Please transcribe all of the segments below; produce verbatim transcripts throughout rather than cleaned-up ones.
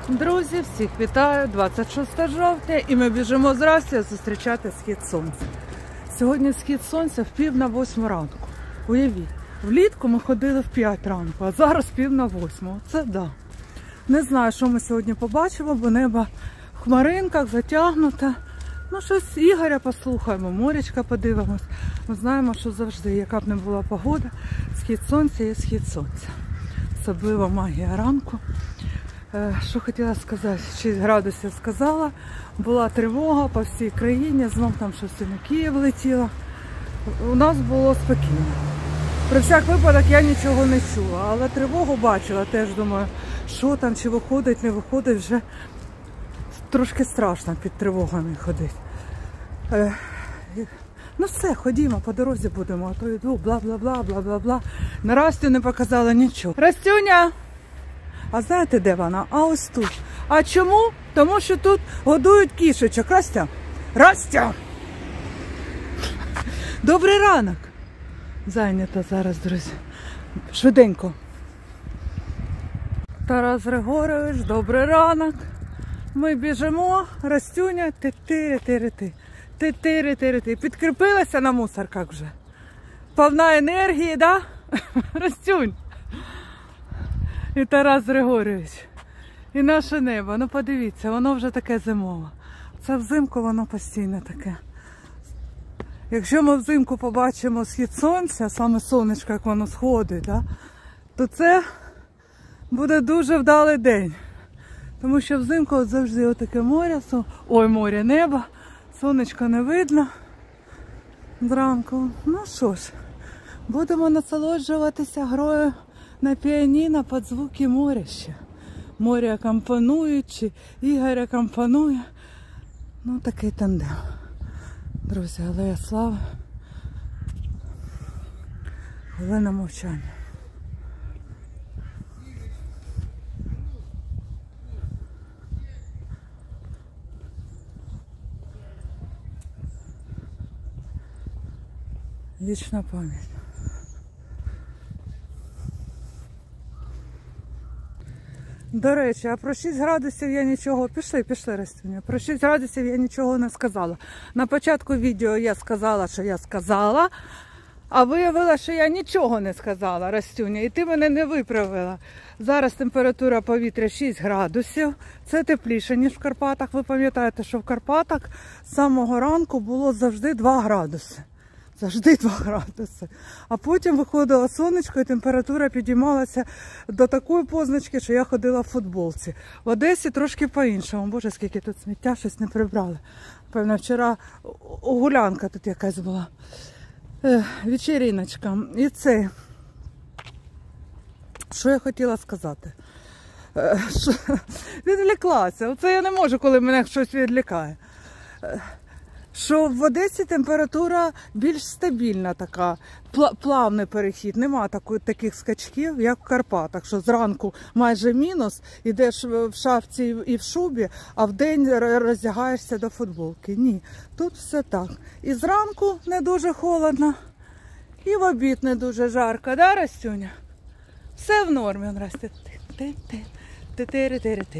Друзі, всіх вітаю! двадцять шосте жовтня і ми біжимо з Растю зустрічати схід сонця. Сьогодні схід сонця в пів на восьму ранку. Уявіть, влітку ми ходили в п'ять ранку, а зараз пів на восьму. Це да. Не знаю, що ми сьогодні побачимо, бо небо в хмаринках затягнуте. Ну, щось Ігоря послухаємо, морячка подивимось. Ми знаємо, що завжди, яка б не була погода, схід сонця є схід сонця. Особлива магія ранку. Що хотіла сказати, шість градусів сказала, була тривога по всій країні, знов там щось і на Київ летіло. У нас було спокійно. При всяк випадок я нічого не чула, але тривогу бачила, теж думаю, що там, чи виходить, не виходить, вже трошки страшно під тривогами ходити. Ну все, ходімо, по дорозі будемо, а то йду, бла-бла-бла, бла-бла-бла. На Растю не показала нічого. Растюня! А знаєте, де вона? А ось тут. А чому? Тому що тут годують кішечок. Растя! Растя! Добрий ранок! Зайнята зараз, друзі. Швиденько. Тарас Григорович, добрий ранок. Ми біжимо. Растюня, ти-ти-ти-ти. Ти-ти-ти-ти. Підкріпилася на мусорках вже. Повна енергії, да? Растюнь. І Тарас Григорович. І наше небо. Ну подивіться, воно вже таке зимове. Це взимку воно постійно таке. Якщо ми взимку побачимо схід сонця, саме сонечко, як воно сходить, да, то це буде дуже вдалий день. Тому що взимку от завжди отаке море, ой, море, небо, сонечко не видно зранку. Ну що ж, будемо насолоджуватися грою на піаніно під звуки моря ще. Море акомпанує, чи Ігор акомпанує. Ну, такий тандем. Друзі, алея слави. Хвилина мовчання. Вічна пам'ять. До речі, а про шість градусів я нічого... Пішли, пішли, Растюня. Про шість градусів я нічого не сказала. На початку відео я сказала, що я сказала, а виявила, що я нічого не сказала, Растюня. І ти мене не виправила. Зараз температура повітря шість градусів. Це тепліше, ніж в Карпатах. Ви пам'ятаєте, що в Карпатах з самого ранку було завжди два градуси. Завжди два градуси. А потім виходило сонечко і температура підіймалася до такої позначки, що я ходила в футболці. В Одесі трошки по-іншому. Боже, скільки тут сміття, щось не прибрали. Певно, вчора гулянка тут якась була. Е, вечериночка. І це, що я хотіла сказати? Е, що... Відвліклася. Оце я не можу, коли мене щось відлікає. Е, що в Одесі температура більш стабільна така, плавний перехід, нема такої, таких скачків, як в Карпатах, що зранку майже мінус, йдеш в шапці і в шубі, а в день роздягаєшся до футболки. Ні, тут все так. І зранку не дуже холодно, і в обід не дуже жарко, да, Растюня? Все в нормі, он Растя. Ти-ти-ти-ти-ти-ти-ти-ти-ти-ти-ти-ти-ти.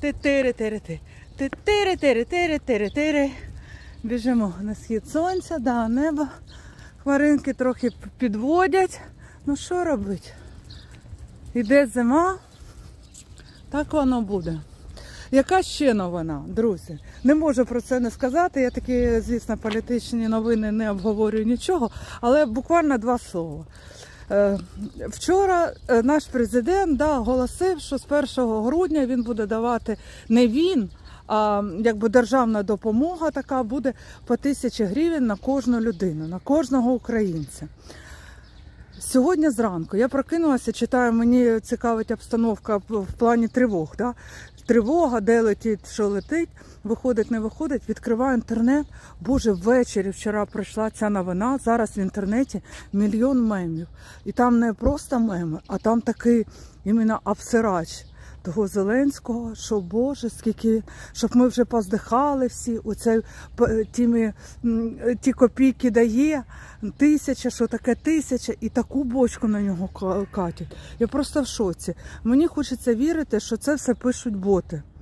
Ти-ти-ти-ти-ти-ти-ти-ти-ти-ти-ти. Біжимо на схід сонця, да, небо. Хмаринки трохи підводять. Ну що робити? Іде зима, так воно буде. Яка ще новина, друзі? Не можу про це не сказати, я такі, звісно, політичні новини не обговорюю нічого, але буквально два слова. Вчора наш президент да, оголосив, що з першого грудня він буде давати, не він, а якби державна допомога така буде по тисячі гривень на кожну людину, на кожного українця. Сьогодні зранку я прокинулася, читаю, мені цікавить обстановка в плані тривог. Да? Тривога, де летить, що летить, виходить, не виходить, відкриваю інтернет. Боже, ввечері вчора прийшла ця новина, зараз в інтернеті мільйон мемів. І там не просто меми, а там такий іменно обсирач того Зеленського, що, Боже, скільки, щоб ми вже поздихали всі, оце, тими, ті копійки дає, тисяча, що таке тисяча, і таку бочку на нього катять. Я просто в шоці. Мені хочеться вірити, що це все пишуть боти.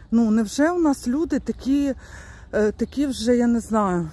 Ну, невже у нас люди такі, такі вже, я не знаю,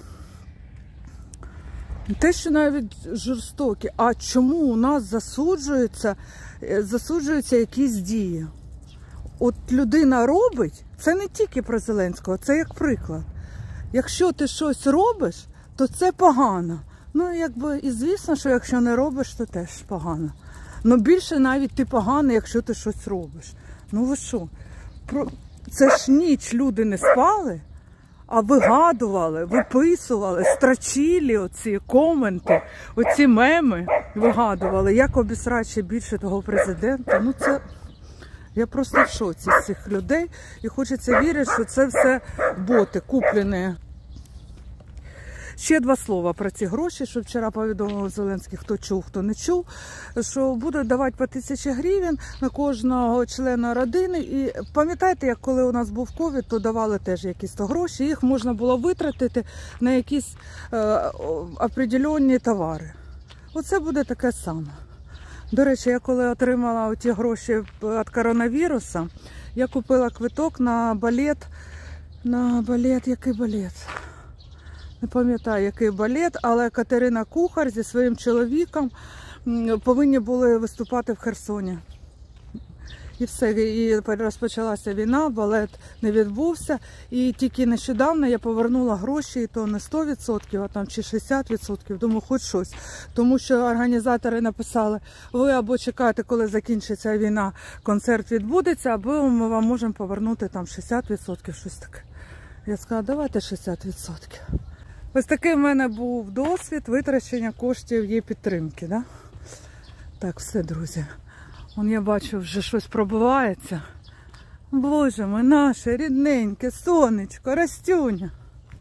не те, що навіть жорстокі, а чому у нас засуджуються, засуджуються якісь дії? От людина робить, це не тільки про Зеленського, це як приклад. Якщо ти щось робиш, то це погано. Ну, якби, і звісно, що якщо не робиш, то теж погано. Ну, більше навіть ти поганий, якщо ти щось робиш. Ну, ви що? Про... Це ж ніч люди не спали, а вигадували, виписували, строчили оці коменти, оці меми вигадували, як обісрати ще більше того президента. Ну, це... Я просто в шоці з цих людей і хочеться вірити, що це все боти, куплені. Ще два слова про ці гроші, що вчора повідомив Зеленський, хто чув, хто не чув, що будуть давати по тисячі гривень на кожного члена родини. І пам'ятаєте, як коли у нас був ковід, то давали теж якісь то гроші, їх можна було витратити на якісь е, определенні товари. Оце буде таке саме. До речі, я коли отримала ті гроші від коронавірусу, я купила квиток на балет, на балет, який балет? Не пам'ятаю, який балет, але Катерина Кухар зі своїм чоловіком повинні були виступати в Херсоні. І все, і розпочалася війна, балет не відбувся. І тільки нещодавно я повернула гроші, і то не сто відсотків, а там чи шістдесят відсотків, думаю, хоч щось. Тому що організатори написали, ви або чекаєте, коли закінчиться війна, концерт відбудеться, або ми вам можемо повернути там шістдесят відсотків, щось таке. Я сказала, давайте шістдесят відсотків. Ось такий в мене був досвід витрачення коштів її підтримки. Да? Так, все, друзі. Вон я бачу, вже щось пробивається. Боже мой, наше рідненьке сонечко, Растюня.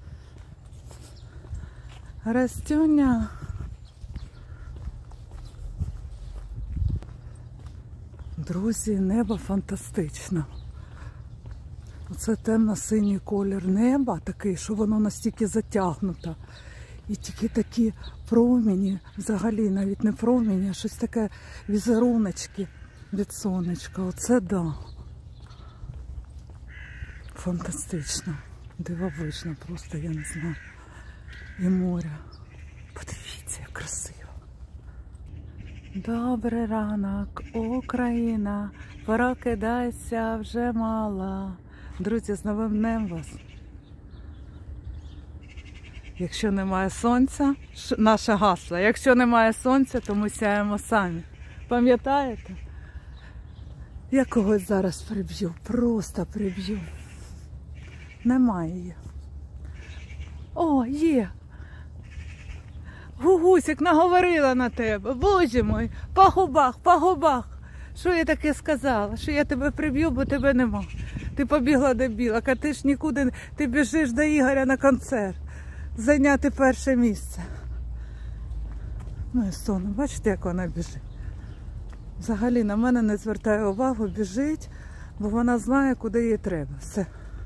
Растюня. Друзі, небо фантастично. Оце темно-синій колір неба такий, що воно настільки затягнуто. І тільки такі промені, взагалі навіть не промені, а щось таке візеруночки від сонечка. Оце да. Фантастично. Дивовижно просто, я не знаю. І море. Подивіться, як красиво. Добрий ранок, Україна, прокидайся вже мала. Друзі, з новим днем вас. Якщо немає сонця, наше гасло, якщо немає сонця, то ми сяємо самі. Пам'ятаєте? Я когось зараз приб'ю, просто приб'ю. Немає її. О, є. Гугусик наговорила на тебе. Боже мой, по губах, по губах. Що я таке сказала? Що я тебе приб'ю, бо тебе нема. Ти побігла до Білок, а ти ж нікуди, ти біжиш до Ігоря на концерт. Зайняти перше місце. Моє соно, бачите, як вона біжить? Взагалі на мене не звертає увагу, біжить, бо вона знає, куди їй треба. Все.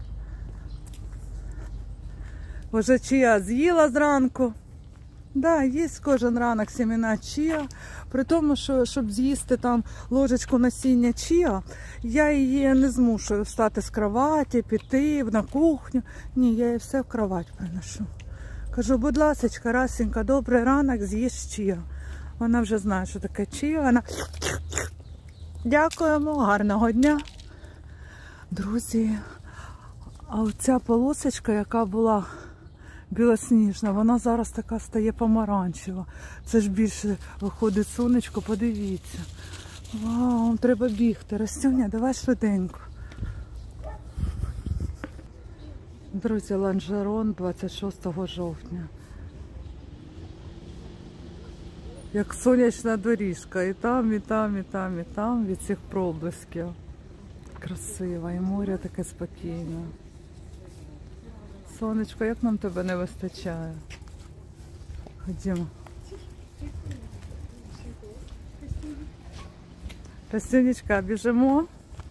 Вже чия з'їла зранку. Так, да, їсть кожен ранок семена чия. При тому, що щоб з'їсти там ложечку насіння чия, я її не змушую встати з кроваті, піти на кухню. Ні, я її все в кровать приношу. Кажу, будь ласочка, Расенька, добрий ранок, з'їж чия. Вона вже знає, що таке чия. Вона... Дякуємо, гарного дня. Друзі, а оця полосочка, яка була білосніжна, вона зараз така стає помаранчева. Це ж більше виходить сонечко, подивіться. Вау, треба бігти. Растюня, давай швиденько. Друзі, Ланжерон двадцять шостого жовтня. Як сонячна доріжка. І там, і там, і там, і там від цих проблисків. Красиво. І море таке спокійне. Сонечко, як нам тебе не вистачає? Ходімо. Растюнечка, біжимо?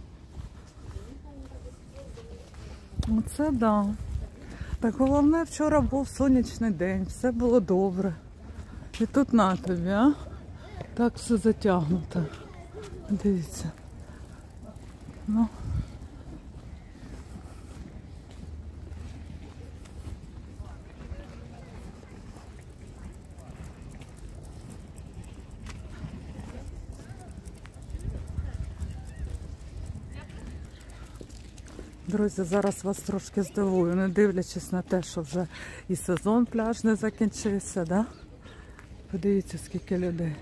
Оце да. Так головне, вчора був сонячний день, все було добре. І тут на тобі, а? Так все затягнуто. Дивіться. Ну. Друзі, зараз вас трошки здивую, не дивлячись на те, що вже і сезон пляжний закінчився, да? Подивіться, скільки людей.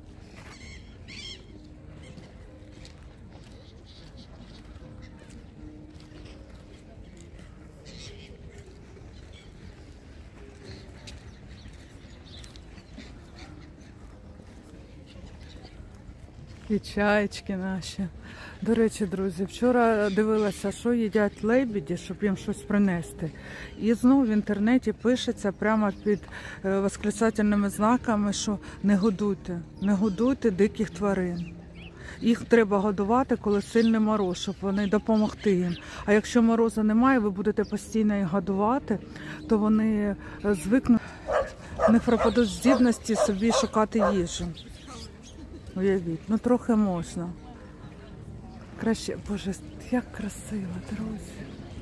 І чаєчки наші. До речі, друзі, вчора дивилася, що їдять лебеді, щоб їм щось принести. І знову в інтернеті пишеться прямо під восклицательними знаками, що не годуйте, не годуйте диких тварин. Їх треба годувати, коли сильний мороз, щоб вони допомогти їм. А якщо морозу немає, ви будете постійно їх годувати, то вони звикнуть, в них пропадуть здібності собі шукати їжу. Уявіть, ну трохи можна. Краще, боже, як красиво, друзі.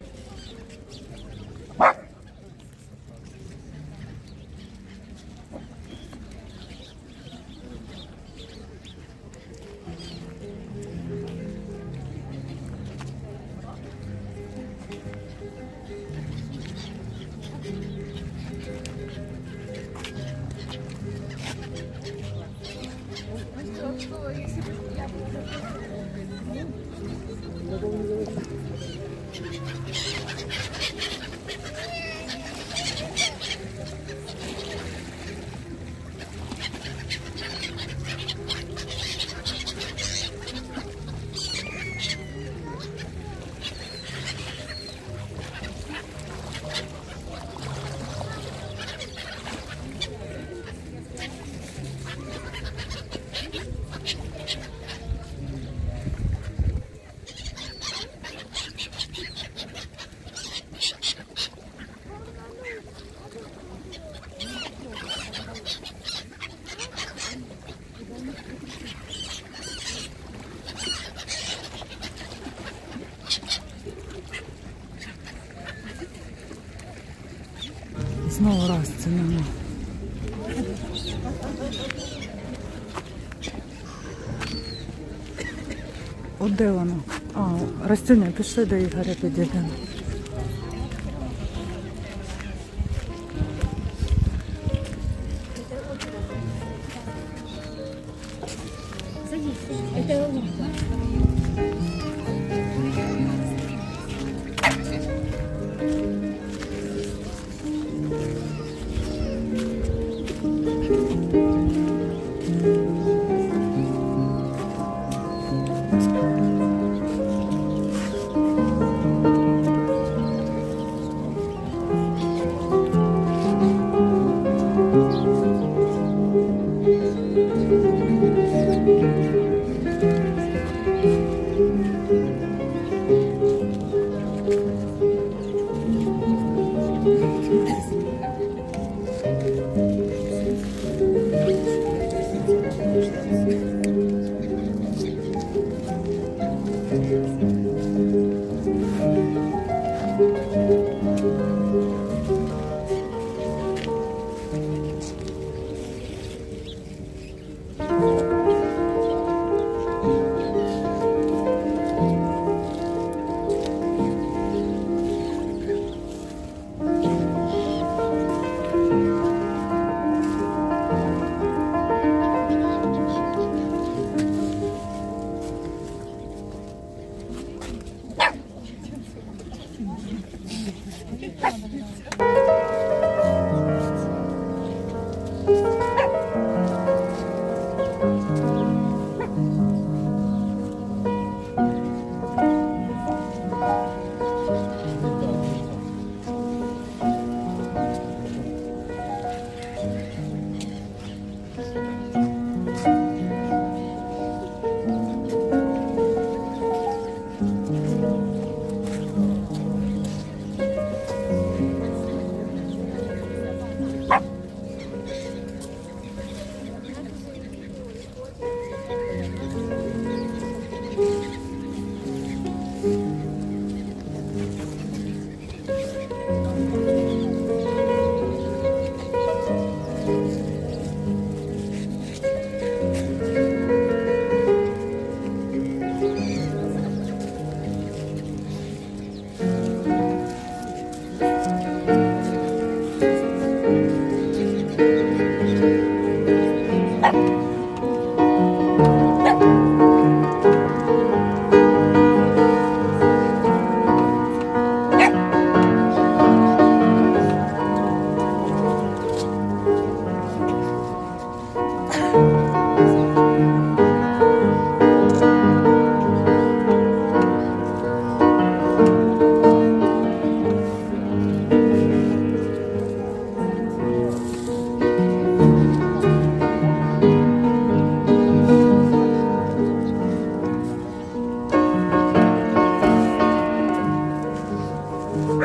Знову раз це нема. От де воно? А, Растюня, пішли до Ігоря підійдемо.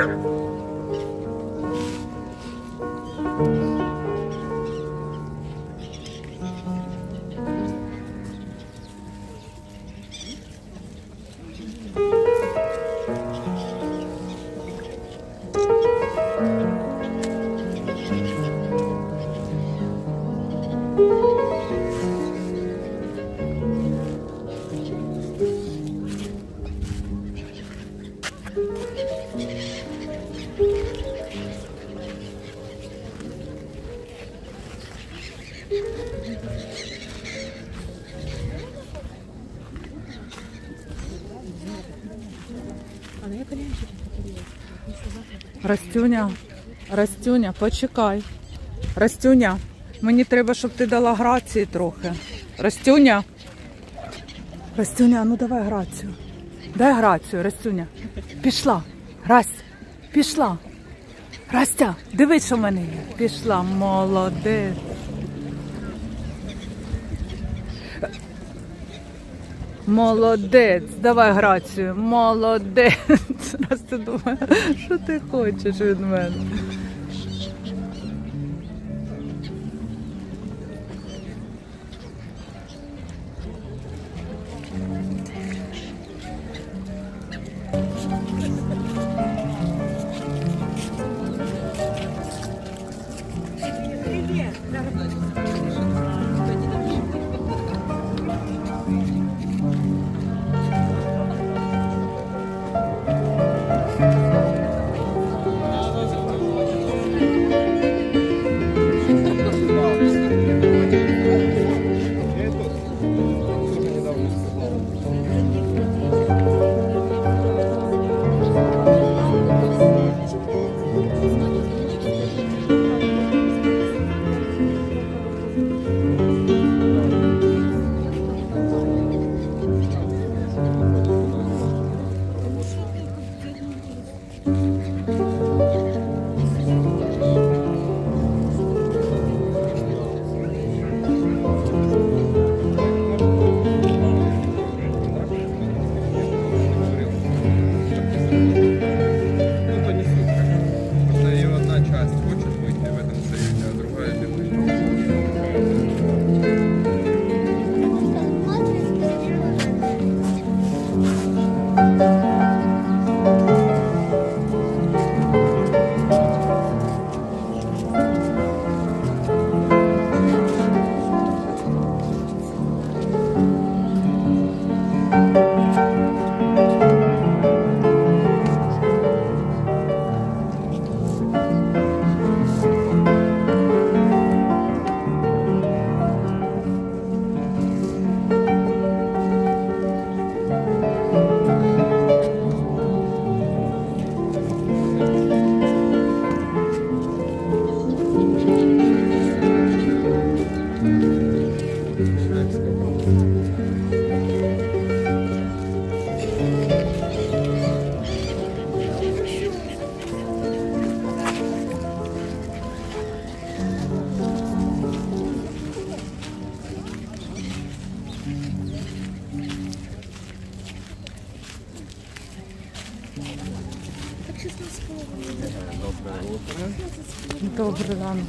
Растюня, Растюня, почекай. Растюня, мені треба, щоб ти дала грації трохи. Растюня. Растюня, ну давай грацію. Дай грацію, Растюня. Пішла. Расть, пішла. Растя, дивись, що в мене є. Пішла, молодець. Молодець, давай грацію, молодець. Раз ти думаєш, що ти хочеш від мене? Добрий ранок.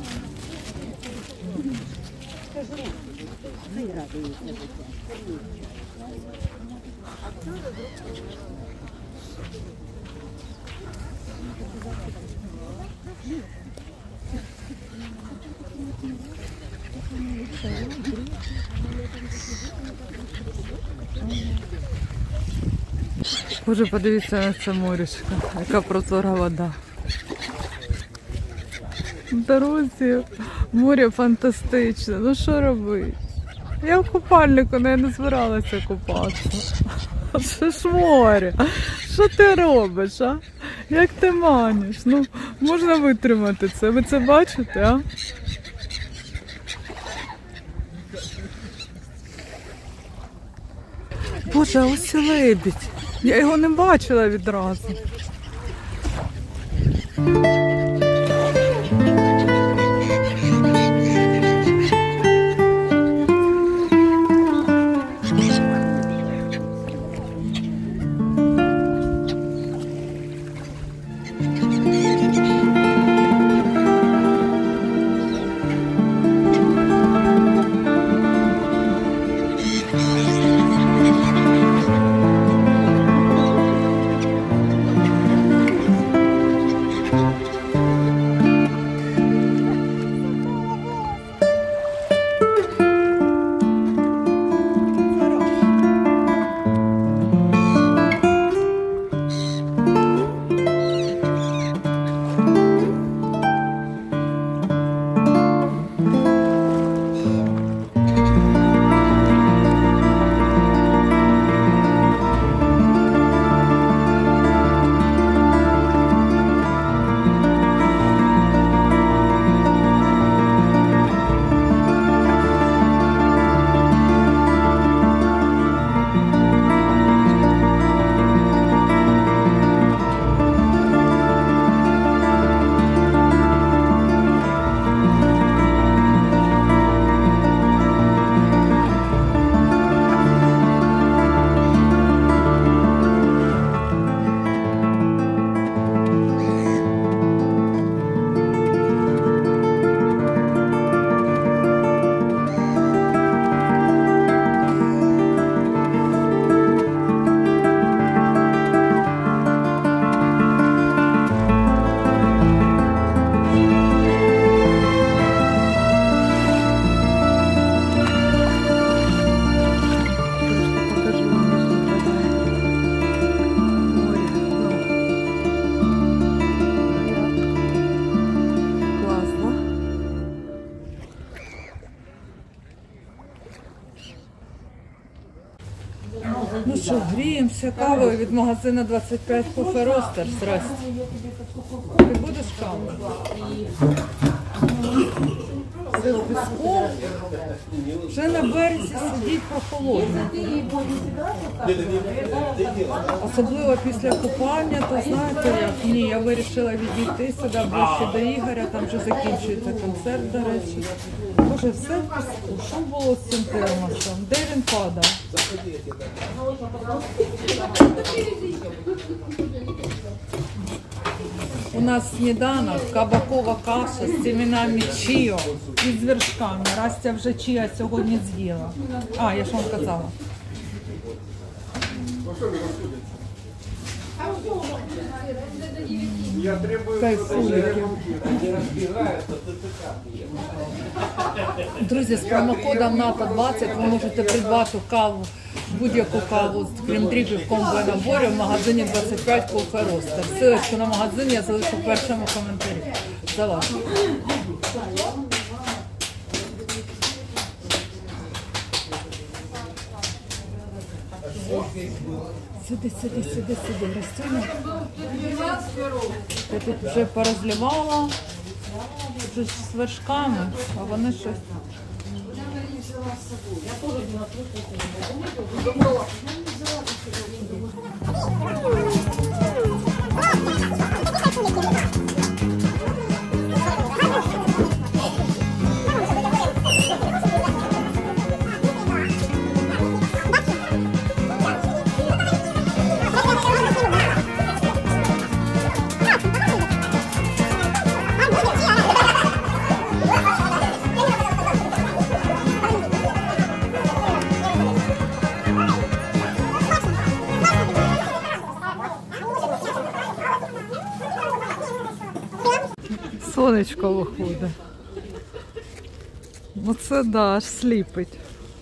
Боже, подивіться на це морішко, яка прозора вода. Друзі, море фантастичне, ну що робити? Я в купальнику, але я не збиралася купатися. Це ж море, що ти робиш, а? Як ти маниш? Ну, можна витримати це, ви це бачите, а? Боже, ось і лебідь. Я його не бачила відразу. Запасаємося кавою від магазину двадцять п'ять Coffee Roasters. Здрасте. Ти будеш каву? Це з піском. Вже на березі сидіть прохолодно. Особливо після купання, то знаєте як? Ні, я вирішила відійти сюди ближче до Ігоря, там вже закінчується концерт, до речі. Боже, все в піску. Що було з цим термосом? Де він падав? У нас сніданок, кабакова каша з семенами чіо і з вершками. Растя вже чіа сьогодні з'їла. А, я ж вам казала. Кайфуйки. Друзі, з промокодом НАТО двадцять ви можете придбати каву, будь-яку каву з крем-дріпів в комбо-наборі в магазині двадцять п'ять Coffee Roasters. Ссылочку на магазин я залишу в першому коментарі. За вас. Сиди, сиди, сиди, сиди, Растюня. Я тут вже порозливала, вже з вершками, а вони щось. Сонечко виходить. Оце да, аж сліпить.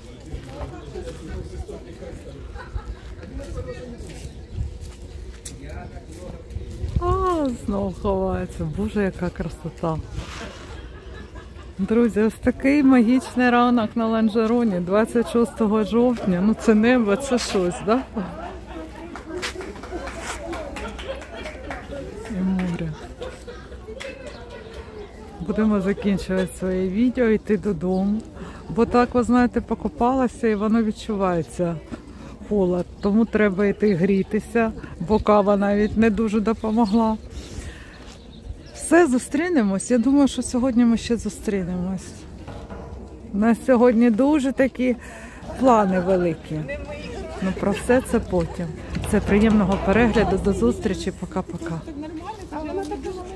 А, знову ховається. Боже, яка красота. Друзі, ось такий магічний ранок на Ланжероні двадцять шостого жовтня. Ну це небо, це щось, да? І море. Будемо закінчувати своє відео, йти додому. Бо так, ви знаєте, покупалася і воно відчувається холод. Тому треба йти грітися, бо кава навіть не дуже допомогла. Все, зустрінемось. Я думаю, що сьогодні ми ще зустрінемось. У нас сьогодні дуже такі плани великі. Ну про все це потім. Це приємного перегляду. До зустрічі. Пока-пока.